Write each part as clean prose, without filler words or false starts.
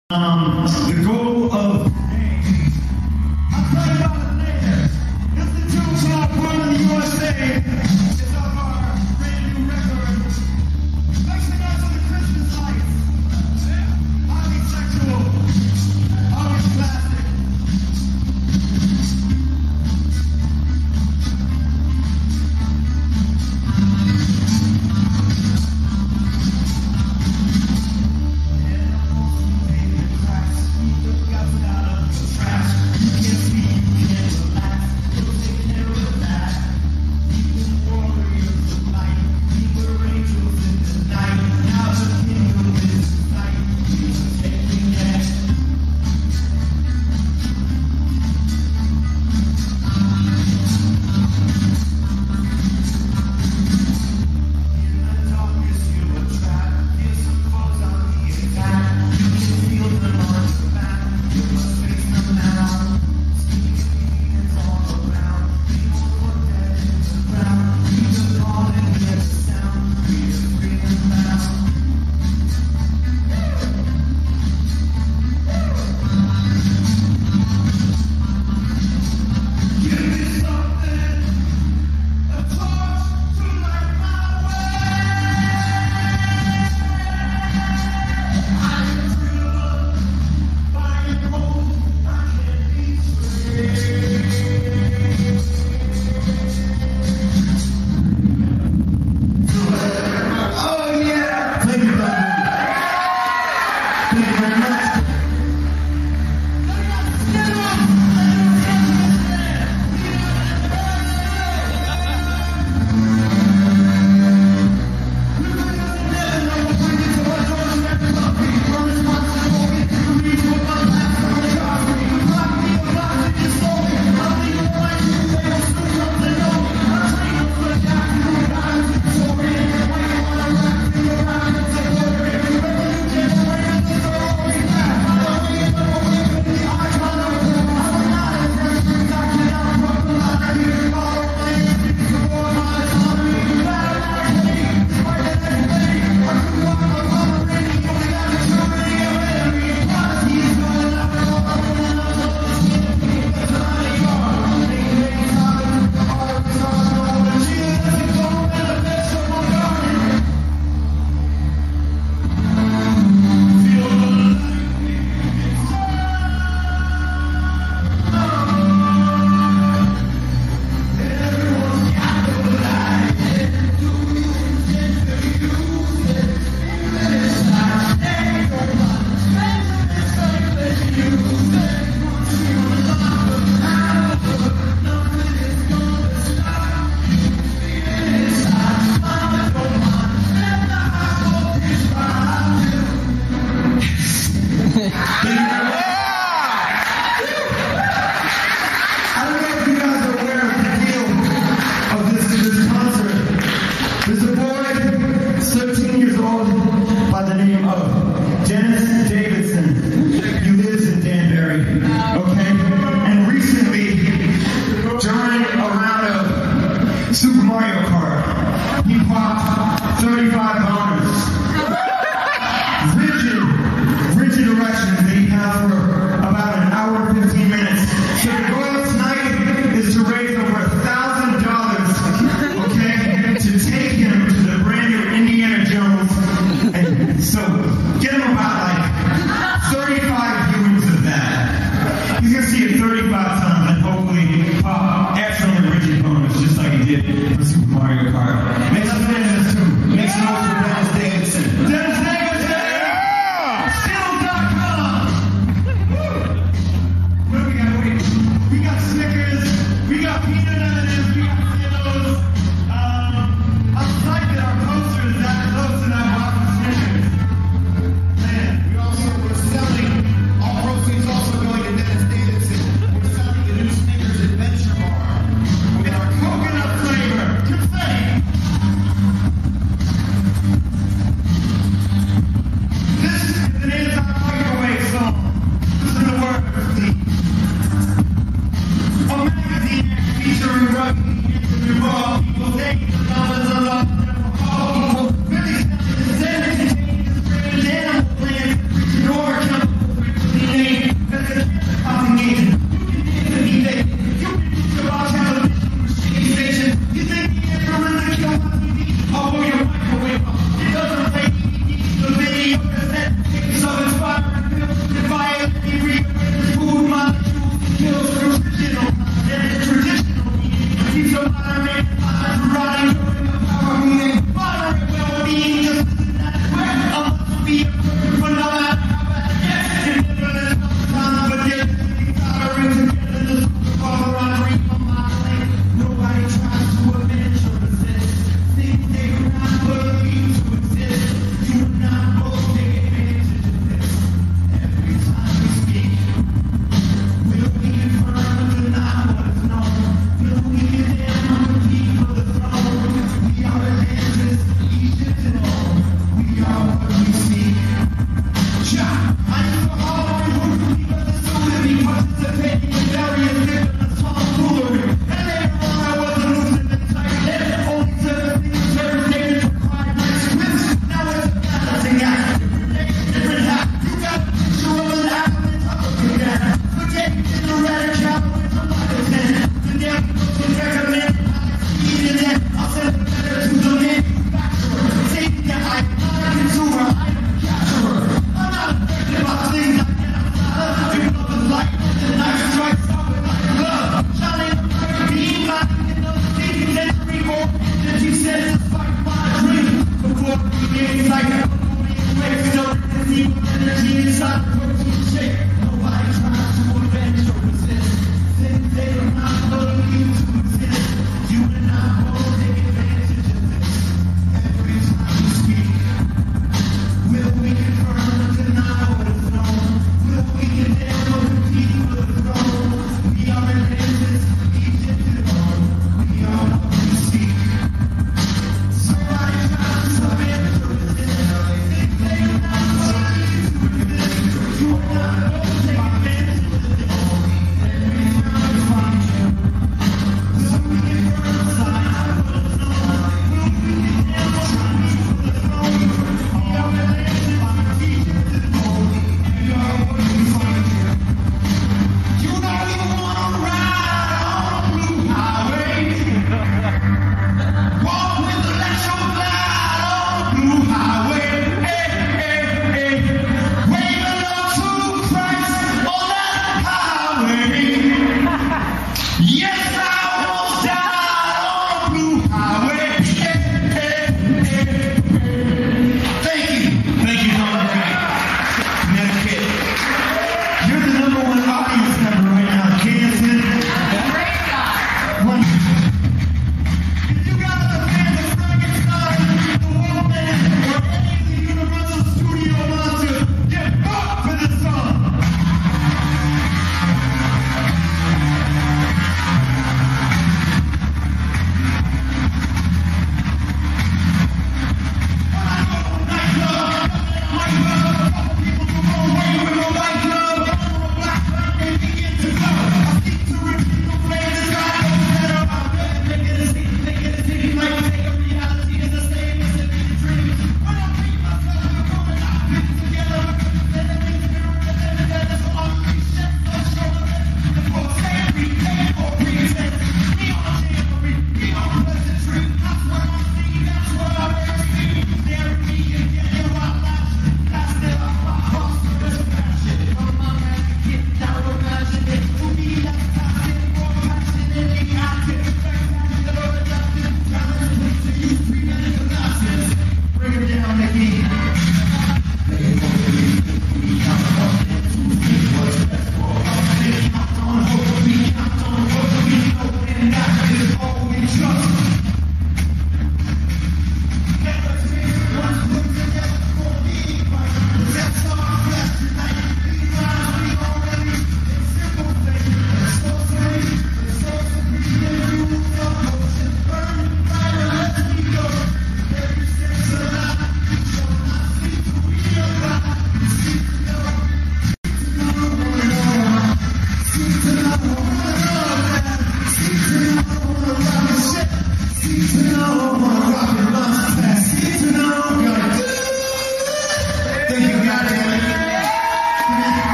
The goal of today, I'll tell you about it later. It's the two top one in the USA. It's off our brand new record. Make some noise for the Christmas lights. Highly sexual, always classic. He lives in Danbury, okay? And recently, during a round of Super Mario Kart, he popped 35 boners. Rigid erections that he has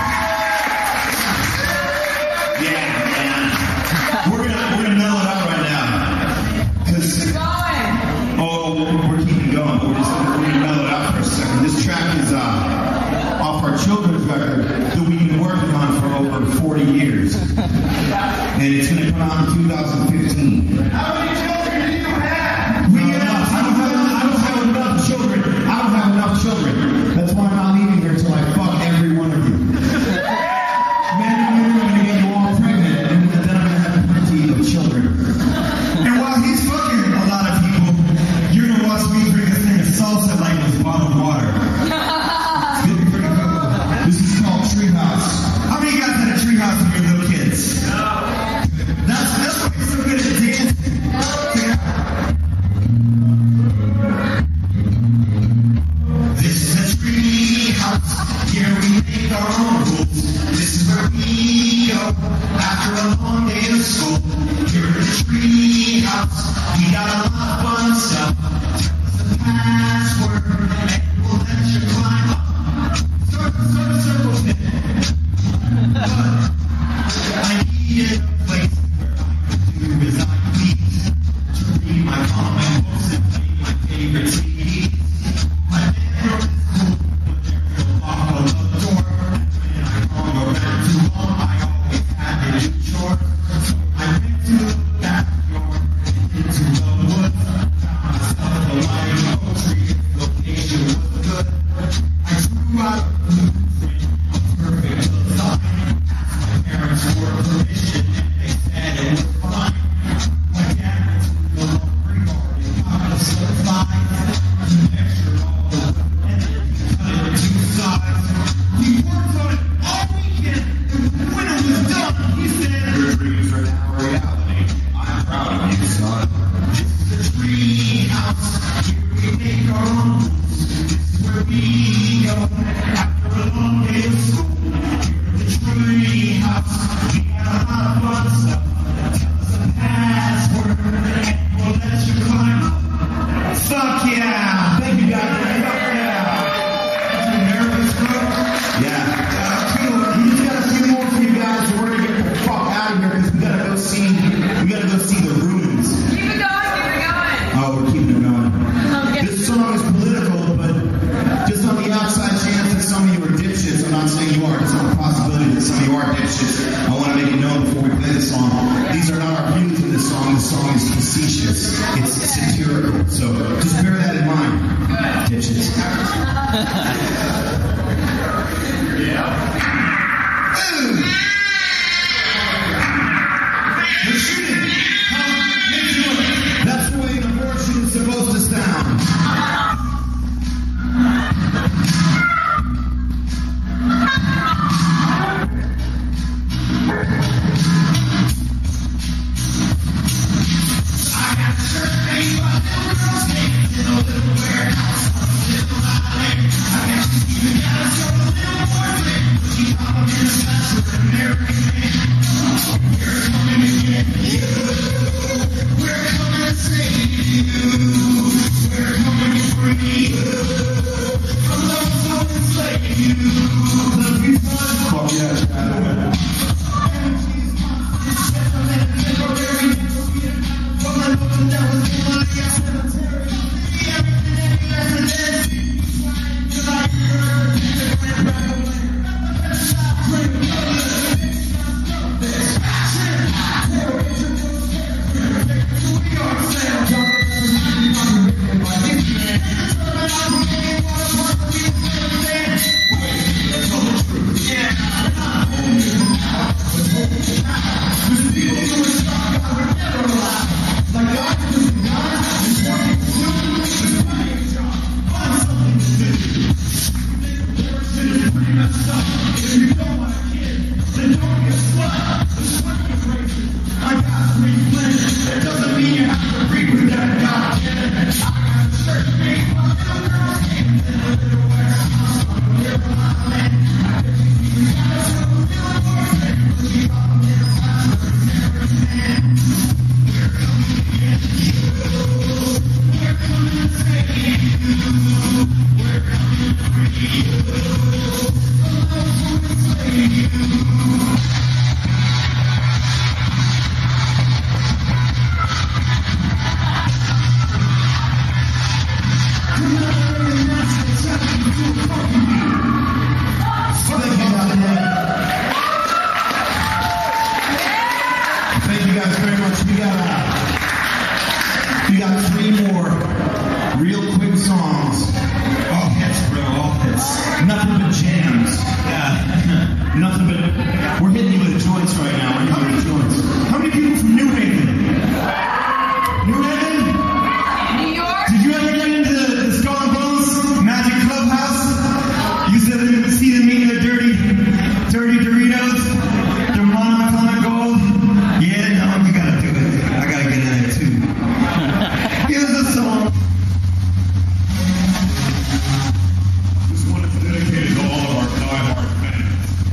We're gonna mellow it out right now. We're keeping going. We're gonna mellow it out for a second. This track is off our children's record that we've been working on for over 40 years. And it's gonna come out in 2015. How many children do you have? I don't have enough children. I don't have enough children. That's why I'm not leaving here until I fuck every one of you. Men and women are gonna get you all pregnant, and then I'm gonna have plenty of children. And while he's fucking a lot of people, you're gonna watch me drink a thing of salsa like it was bottled water. It's gonna be pretty cool. This is called Treehouse. How many of you guys had a treehouse when you were little kids? That's why you're so good at dancing. This is a treehouse. Here we make our own rules. This is where we go after a long day of school. Here in the treehouse, we got a lot of fun stuff. Tell us the password, and we'll let you climb up. Circle pit. But I needed a place where I could do as I please. To read my comic books and play my favorite CDs. I've been through this school, but there's no lock on the door. And when I hung around too long, I always had to do chores. So I went to the backyard and into the woods. Found myself a lighting oak tree. Location was good. I drew out a blueprint, a perfect design. Asked my parents for permission, and they said it was fine. My dad went to the laundry yard and got us some supplies. He measured all the wood and then he cut it in two sides. We worked on it all weekend, and when it was done, he said, "Your dreams are now a reality. I'm proud of you, son." This is a treehouse. Here we make our own rules. This is where we go after a long day of school. Here in the treehouse, we got a lot of fun stuff. Tell us the password, and we'll let you climb up. Fuck yeah! Thank you guys. Fuck yeah! You nervous, bro? Yeah. We just got a few more for you guys, and we're gonna get the fuck out of here because we gotta go see the ruins. Keep it going. Oh, we're keeping it going. This song is political, but just on the outside chance that some of you are dipshits, I'm not saying you are, it's not a possibility that some of you are dipshits. I want to make it known before we play this song. These are not our views in this song. This song is facetious. It's satirical. So just bear that in mind, dipshits. They're shooting. Make sure. That's the way an abortion is supposed to sound. I got shirt made by little girls naked in a little warehouse on a little island. I bet you even got a little boyfriend, but she Nothing but we're hitting you with joints right now. We're hitting you with joints. How many people from New Haven? New Haven? New York? Did you ever get into the Skull and Bones Magic Clubhouse? You said you see them eating their dirty Doritos, their monochrome gold. Yeah, no, you gotta do it. I gotta get in there too. Here's the song. This one is dedicated to all of our diehard fans.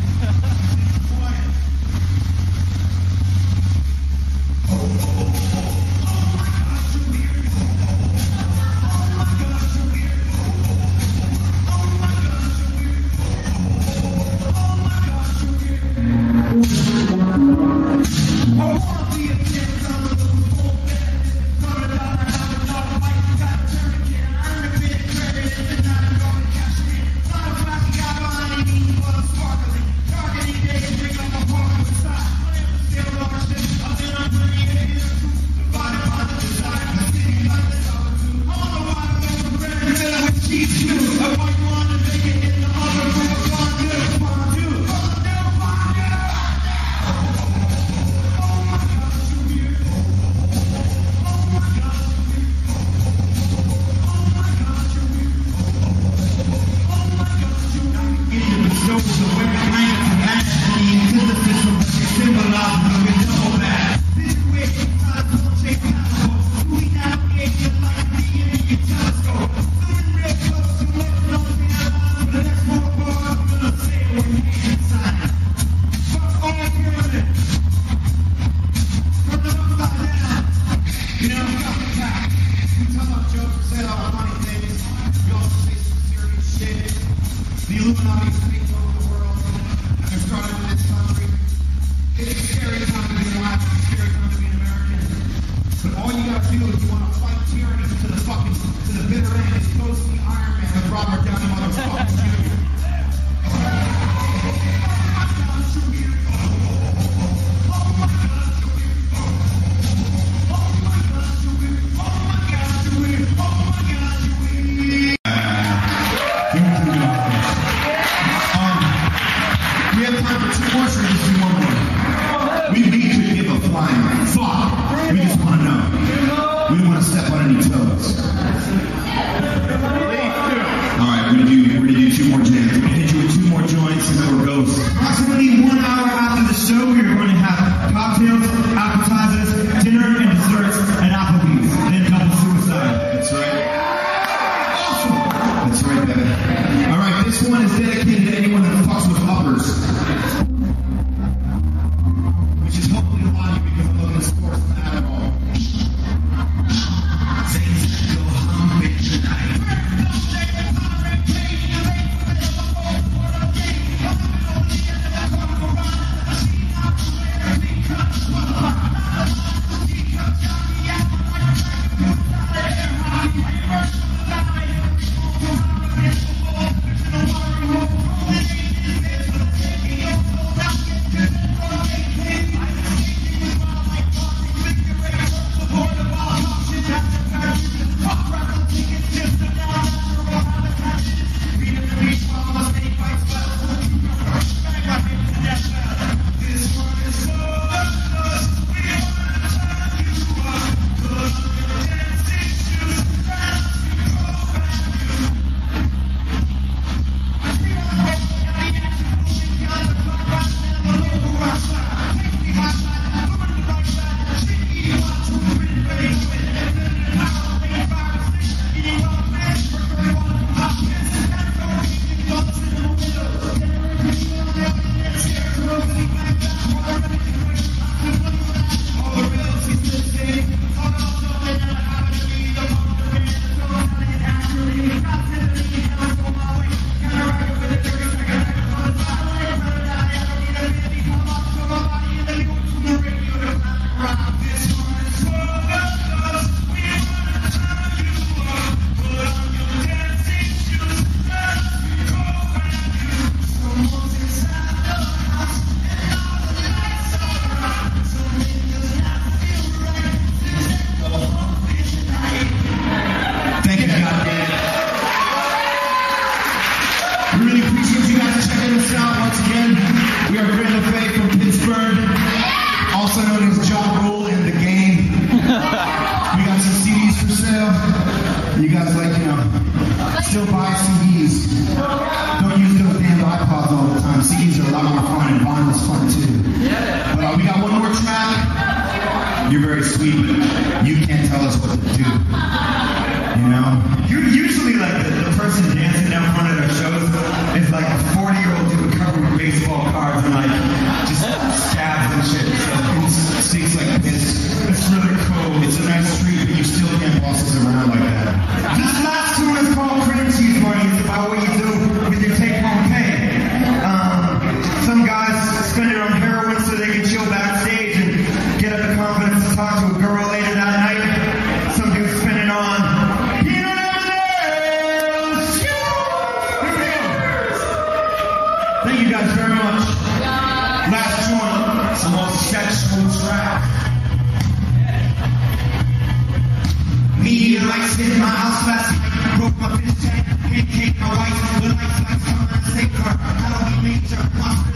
The Illuminati takes over the world. They're starting in this country. It's a scary time to be alive. It's a scary time to be an American. But all you gotta do if you want to fight tyranny to the bitter end is go see Iron Man with Robert Downey motherfucking Jr. We need to give a flying fuck. We just want to know. We don't want to step on any toes. Alright, we're gonna do 2 more jams. We're gonna hit you with 2 more joints and then we're ghosts. Approximately 1 hour after the show, we are going to have cocktails, appetizers, dinner, and desserts at Applebee's. Then double suicide. That's right. Awesome. That's right, baby. Alright, this one is dedicated to anyone that fucks with uppers. Which is hopefully a lot of you because I'm looking at sports and that at all. Things that go humping tonight. fun, and vinyl's fun too. Yeah. But we got one more track. You're very sweet, but you can't tell us what to do. You know? You're usually like the person dancing down front of their shows is like a 40-year-old dude covered with baseball cards and like just scabs and shit. So it stinks like this. It's really cool. It's a nice street, but you still can't boss us around like that. This last tune is called Cream Cheese Money. It's about what you do with your take-home pay. Some guys spend it on heroin so they can chill backstage and get up the confidence to talk to a girl later that night. Some dudes spend it on peanut M&M's. Here we go. Thank you guys very much. Last joint, some more sexual track. Meteorites hit my house last night. Broke my fish tank, pancake my wife. The lights come on, save her. How do we make her?